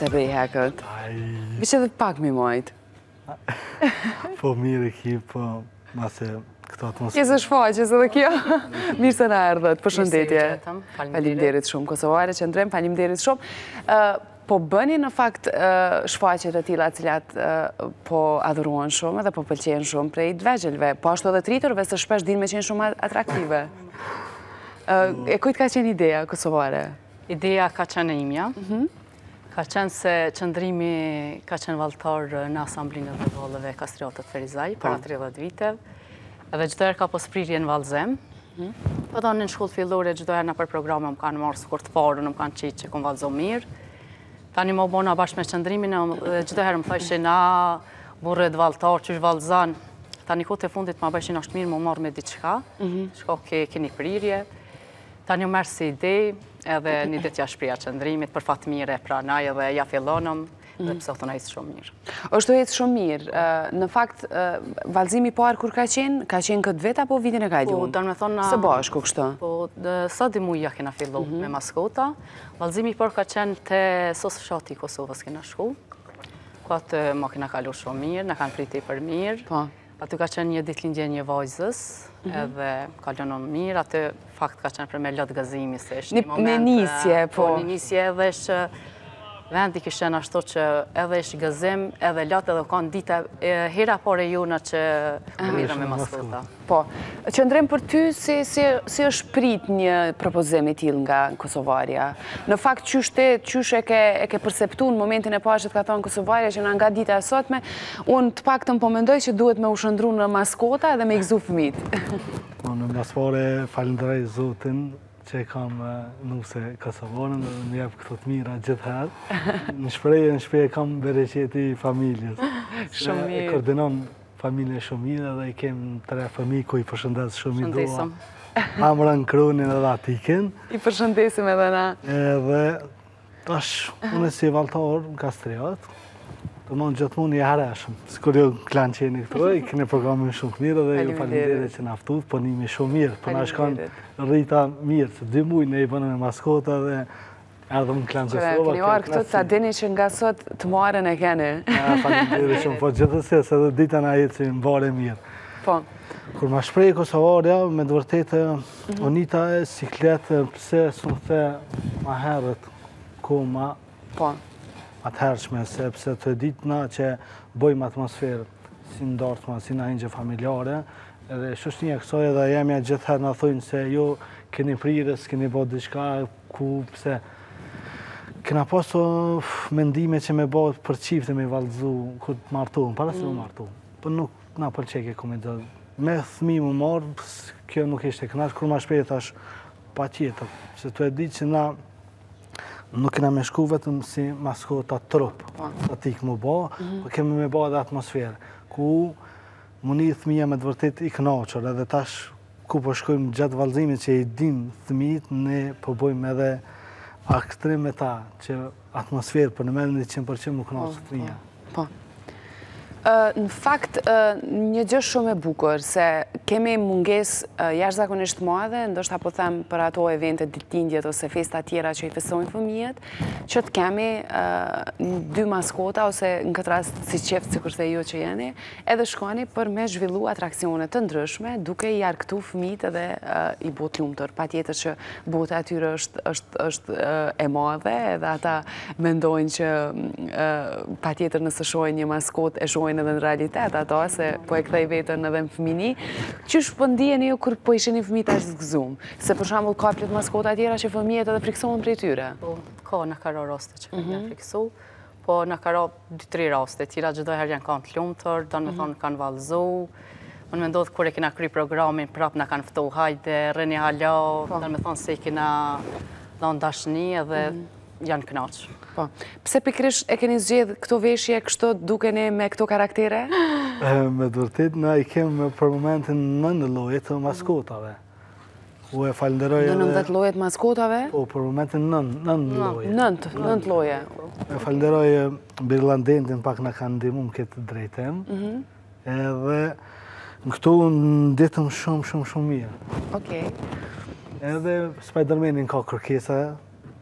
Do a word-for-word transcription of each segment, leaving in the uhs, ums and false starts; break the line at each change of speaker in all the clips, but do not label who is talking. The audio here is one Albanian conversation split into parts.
se bëj hekët. Vishë edhe pak mi majtë.
Po mirë e ki, po mase këto atmosferë.
Jesë shfaqës edhe kjo. Mirë se na erdhët, përshëndetje.
Faleminderit.
Faleminderit shumë, Kosovare që ndrem, faleminderit shumë. Po bëni në fakt shfaqet e tilla cilat po adhuruan shumë dhe po pëlqejnë shumë prej të vegjëlve, po ashtu edhe triturve se shpesh din me qenë shumë atraktive. E kujt ka qenë ideja kosovare?
Ideja ka qenë imja. Ka qenë se qëndrimi ka qenë vallëtar në asamblinë e vëllëve Kastriotët Ferizaj, para tridhjetë viteve, edhe çdo herë ka pas prirje në vallëzim. Po thonë në shkollë fillore çdo herë në për programe më kanë marrë sikur të parën, më kanë qitë që kom vallëzo mirë. Tani më bona bashkë me qëndrimin, çdo herë më thoshin na burret vallëtar, çysh vallëzon. Tani kohët e fundit më bëshin është mirë më marrë me diçka, shko ke keni prirje. Tani më merr si ide, edhe një ditë ja shprija qëndrimit për fat mire pranaj edhe ja fillonëm, dhe pse thonë ecë shumë mirë.
Është ecë shumë mirë. Në fakt, vallëzimi i parë kur ka qenë, ka qenë këtë vit apo vitin e kaluar?
Po, do të thonë
së bashku kështu.
Po, sa di muaj ja kena fillu me maskota. Vallëzimi i parë ka qenë te sos fshati i Kosovës kena shku. Ku atë ma kena kalu shumë mirë, na kanë priti për mirë.
Po.
Aty ka qenë një ditëlindje një vajzës, edhe kalon mirë, aty fakt ka qenë për me lot gëzimi se është një moment.
Në nisje, po.
Në nisje edhe është vendi kishën ashtu që edhe është gëzim, edhe lot edhe kanë dita hera pore juna që mirë me maskota.
Po, qëndrem për ty si është prit një propozim i tillë nga Kosovarja. Në fakt, qysh e ke përseptu në momentin e parë që të ka thonë Kosovarja që nga dita e sotme, unë të paktën po mendoj që duhet me u shëndru në maskota edhe me i gëzu fëmit.
Në maspore falenderoj Zotin që kam nuse Kosovarën dhe më jep këto të mira gjithherë. Në shprehje, në shprehje kam bereqeti familjes.
Shumë mirë.
E koordinon familje shumë mirë dhe i kem tre fëmijë ku i përshëndes shumë i dua. Amran Kronin edhe Atikin.
I përshëndesim edhe na.
Edhe tash unë si vallëtar në Kastriot, të mund gjithmonë i hareshëm. Sikur ju klan qeni këtu, i keni programin shumë mirë dhe ju faleminderit që na ftut, po nimi shumë mirë. Po na shkon rrita mirë, se dy muaj ne i bënë me maskota dhe erdhëm në klan Kosovë.
Keni orë këtu ta dini që nga sot të marrën e keni.
Faleminderit shumë, po gjithsesi edhe dita na eci mbare mirë.
Po.
Kur ma shpreh Kosovarja, me të vërtetë onita e sikletë, pse s'u the ma herët ku ma
Po.
atëhershme, sepse të ditëna që bojmë atmosferë, si ndartëma, si na hingjë familjare, edhe shoqënia kësaj edhe jemi gjithherë na thojnë se jo keni prirë, s'keni bë diçka ku pse kena pasu mendime që me bëhet për çifte me vallëzu kur të martohen, para se të martohen. Po nuk na pëlqej kjo komedi. Me fëmijë më marr, kjo nuk ishte kënaq, kur ma shpreh tash patjetër, se tu e di që na nuk kena me shku vetëm si maskota trup, statik më ba, po kemi me ba edhe atmosferë, ku muni thëmija me të vërtet i kënaqër, edhe tash ku po shkojmë gjatë vallëzimit që i dim thëmijit, ne po bojmë edhe aktrim me ta, që atmosferë për në mendin e cent përqind më kënaqë thëmija.
Po. Në fakt, një gjë shumë e bukur, se kemi munges jashtëzakonisht madhe, ndoshta po them për ato evente ditëlindjet ose festa tjera që i festojnë fëmijët, që të kemi dy maskota ose në këtë rast si qeft sikur se ju që jeni, edhe shkoni për me zhvillu atraksione të ndryshme, duke i arktu fëmijët edhe i bot lumtur. Patjetër që bota atyre është e madhe, edhe ata mendojnë që patjetër nëse shohin një maskot e shohin edhe në realitet ato, se po e kthej vetën edhe në fëmini. Qysh po ndiheni ju kur po isheni fëmijë tash të gëzuar? Se për shembull ka plot maskota tjera që fëmijët edhe friksohen prej tyre.
Po, ka në karo raste që kanë friksu, po në karo dy tre raste, tjera çdo herë janë kanë të lumtur, do të thonë kanë vallëzu. Unë mendoj kur e kena kry programin prap na kanë ftohu, hajde rreni hala, do të thonë se i kena dhënë dashni edhe janë kënaq.
Po. Pse pikërisht e keni zgjedh këto veshje kështu dukeni me këto karaktere?
Me të vërtet, na i kemë për momentin nëntë lloje të maskotave. U e falenderoj edhe...
nëntëdhjetë lloje të maskotave?
Po, për momentin nëntë lloje.
Nëntë, nëntë lloje.
E falenderoj Birlandentin pak na kanë ndihmuar këtë drejtim. Edhe në këtu ndetëm shumë, shumë, shumë mirë.
Okej.
Edhe Spidermanin ka kërkesa,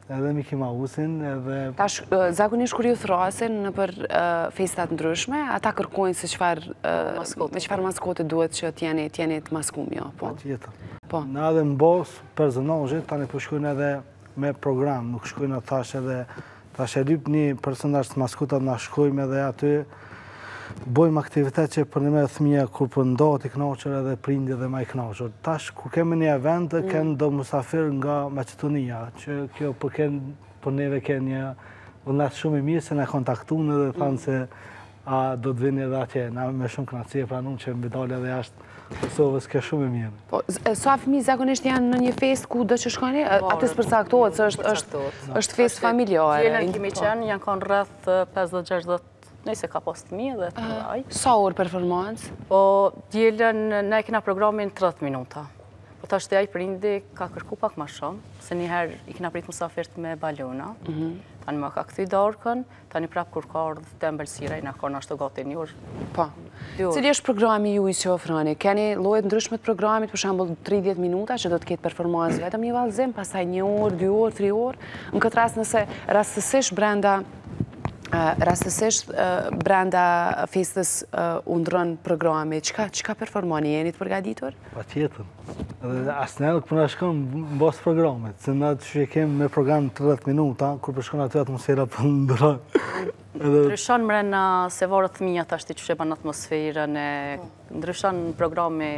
edhe Miki Mausin, edhe...
Tash, zakonisht kur ju thrasin në për festat ndryshme, ata kërkojnë se qëfar me qëfar maskote duhet që t'jeni të maskum, jo, po?
Po. Në edhe në bos, personazhe, tani po shkojnë edhe me program, nuk shkojnë atë thash edhe, tash e lyp një personazh të maskotat na shkojmë edhe aty, bojmë aktivitet që për në me thëmija kur për ndohet i knaqër edhe prindi dhe ma i knaqër. Tash, kur kemi një event, kënë do musafir nga Macedonia, që kjo për kënë, për neve kënë një vëndat shumë i mirë, se në kontaktun edhe thanë se a do të vini edhe atje, na me shumë knaqësie pranun që mbi dalë edhe jashtë Kosovës kjo shumë e mirë.
Po, sa fëmijë zakonisht janë në një fest ku do që shkoni? Atës përcaktohet, se është fest familjare.
Djelen kimi qenë, janë kanë rreth pesëdhjetë gjashtëdhjetë, nëjse ka pas të mirë dhe të raj.
Sa orë performancë?
Po, djelen, ne kena programin tridhjetë minuta. Po ta shtej prindi ka kërku pak ma shumë, se njëherë i kena prit musafirt me balona, tani më ka këthy darkën, tani prap kur ka ardhë të mbëlsira, i në ka nashtë të gati një orë.
Po. Cili është programi ju i që ofrani? Keni llojet ndryshme të programit, për shembull tridhjetë minuta që do të ketë performancë vetëm një vallëzim, pastaj një orë, dy orë, tre orë. Në këtë rast nëse rastësisht brenda rastësisht brenda festës u ndron programi, çka çka performoni, jeni të përgatitur?
Patjetër. Edhe asnjëherë nuk puna shkon mbas programit, se na që kemi me program tridhjetë minuta, kur po shkon aty atmosfera po ndron.
Ndryshon mrena se varet fëmija tash ti që ban atmosferën e ndryshon programi.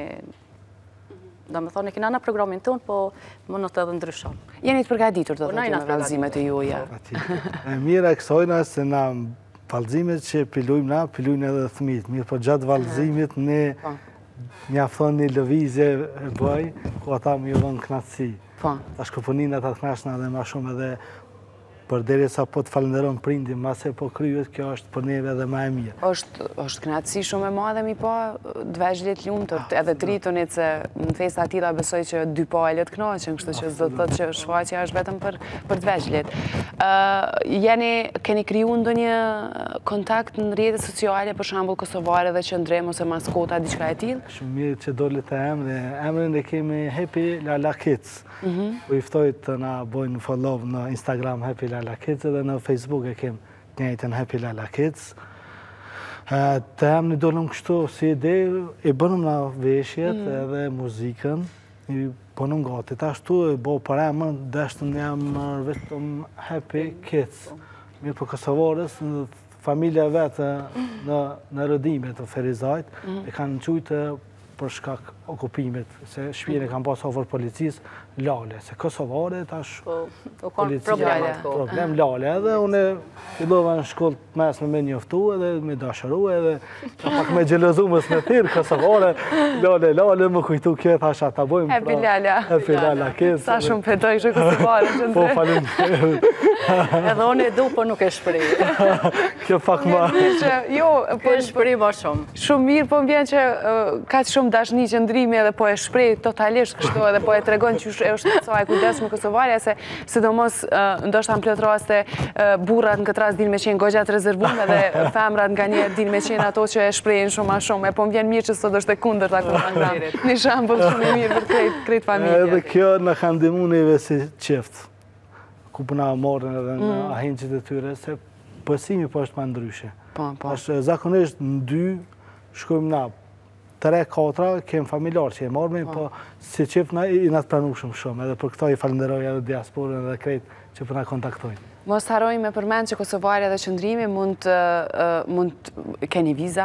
Do me thonë, e kina në programin tonë, po më në të edhe ndryshon.
Jeni të përgatitur të thotë me vallëzimet e juja.
E mira e kësojna se na vallëzimet që pilujmë na, pilujnë edhe thmit. Mirë, po gjatë vallëzimit ne mjafton një lëvizje e bëj, ku ata më jodhën knatësi. Ta shkopunin ata të knashna dhe ma shumë edhe për deri sa po të falenderon prindin, mase po kryet, kjo është për neve edhe ma e mirë.
është knatësi shumë e madhe mi po, dveçlit lumëtër, edhe të rritunit se në festa tila besoj që dy po e letë knaqen, kështu që zdo të thotë që shfaqja është vetëm për dveçlit. Jeni, keni kriju ndo një kontakt në rrjetet sociale, për shambull Kosovare dhe Qëndrem ose maskota, diçka e tillë?
Shumë mirë që dole të emri, emrin e kemi Happy Lala Kids. U iftoj të na bojnë follow në Instagram Happy Lala Kids edhe në Facebook e kem njëjtën Happy Lala Kids. Të emri dolëm kështu si ide, i bënëm na veshjet edhe muzikën, i bënëm gati. Ta shtu e bo për emër, deshtën jam vetëm Happy Kids. Mirë për Kosovarës, familja vetë në rëdimet të Ferizajt, e kanë qujtë për shkak okupimit, se shpjene kanë pas ofër policisë, lale, se Kosovare tash policia problem lale, edhe une fillova në shkollë të mesme me njoftu edhe me dashëru edhe pak me gjelëzu më së në thirë Kosovare, lale, lale, më kujtu kjo, thash ata bojmë
Happy Lala.
Happy Lala Kids.
Sa shumë petoj që Kosovare që
Po, falim.
Edhe unë e du, po nuk e shpri.
Kjo pak ma.
Jo,
po e shpri ma shumë.
Shumë mirë, po më vjen që ka shumë dashni qëndrimi edhe po e shprej totalisht kështu edhe po e tregon që e është të saj kujdes me Kosovarja, se sidomos ndoshta në plot raste burrat në këtë rast din me qenë goxha të rezervuar dhe femrat nga njerë din me qenë ato që e shprehin shumë ma shumë. E po më vjen mirë që sot është e kundërta nga një shembull shumë i mirë për krejt familje.
Edhe kjo na ka ndihmuar neve si çift, ku po na morën edhe në ahenjit e tyre, se pësimi po është ma ndryshe.
Po, po.
Zakonisht në dy shkojmë na tre, katra, kemë familjarë që e marrëmi, po si qëpë na i nga të pranu shumë shumë, edhe për këta i falenderoj edhe diasporën edhe krejt që për na kontaktojnë.
Mos haroj me përmend që Kosovarja dhe Qëndrimi mund të keni viza?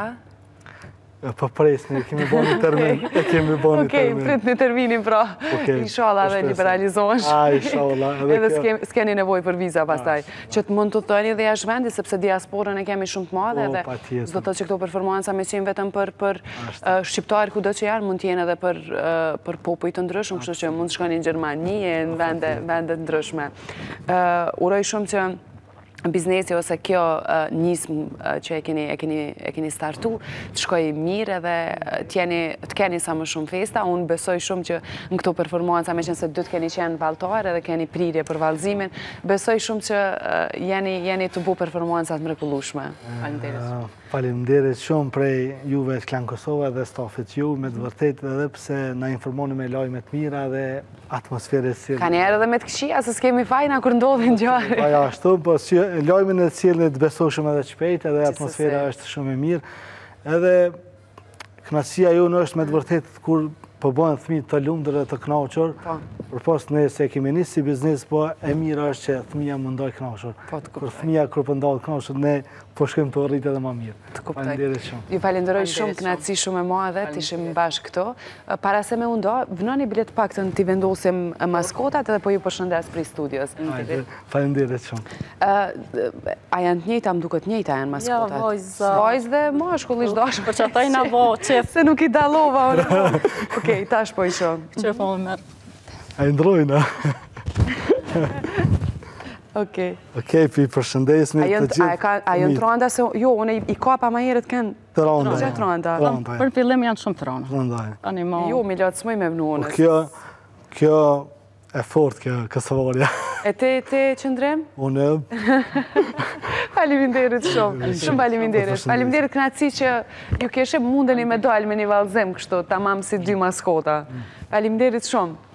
Po presni, kemi bo një termin, e kemi bo një termin.
Okej, prit një terminin pra, inshallah dhe liberalizohesh.
A, inshallah.
Edhe s'keni nevoj për viza pastaj. Që të mund të thëni dhe jashtë vendi, sepse diasporën e kemi shumë të madhe dhe do të që këto performanca me qenë vetëm për shqiptarë ku do që janë, mund t'jenë edhe për popuj të ndryshmë, kështu që mund të shkoni në Gjermani e në vendet ndryshme. Uroj shumë që biznesi ose kjo nismë që e keni, e keni, e keni startu, të shkoj mirë edhe t'jeni, të keni sa më shumë festa. Unë besoj shumë që në këto performanca, me qenë se dy të keni qenë valtar edhe keni prirje për valzimin, besoj shumë që jeni, jeni të bu performancat mrekullueshme.
Faleminderit.
Faleminderit shumë prej juve të Klan Kosova dhe stafit ju, me të vërtet edhe pse na informoni me lajme të mira dhe atmosferë të cilë.
Ka njerë edhe me të këshia, se s'kemi fajna kur ndodhin gjarë.
Pa ja, ashtu, po lajmin e cilën të besoshëm edhe shpejt, edhe atmosfera është shumë e mirë. Edhe kënaqësia jonë është me të vërtet kur po bëhen fëmijë të lumtur dhe të kënaqur. Për pas ne se kemi nisë si biznes, po e mira është që fëmija më ndoj kënaqur. Kur fëmija kur po ndodh kënaqur, ne po shkojmë të rritë edhe më mirë. Faleminderit shumë.
Ju falenderoj shumë, kënaqësi shumë e madhe, të ishim bashkë këto. Para se me undo, vënoni bilet paktën t'i vendosim maskotat edhe po ju përshëndes prej studios.
Faleminderit shumë.
A janë të njëjta, më duket njëjta janë maskotat?
Ja, vojza.
Vojzë dhe mashkull ish dashur.
Po që ata i na vo, qef.
Se nuk i dalova. Okej, tash po i shoh.
Që po më merë.
A i ndrojna.
Okej.
Okej, pi përshëndesmi të gjithë.
A jënë të randa se, jo, unë i kapa ma herët kënë
të randa.
Të randa.
Për fillim janë shumë të randa.
Randaj.
Jo, mi lotë smoj me vënonës.
Kjo, kjo e fort, kjo kësëvarja.
E te, te qëndrem?
Unë e...
Faleminderit shumë, shumë faleminderit. Faleminderit kënaqësi që ju keshe mundeni me dalë me një vallëzim kështu, tamam si dy maskota. Faleminderit shumë.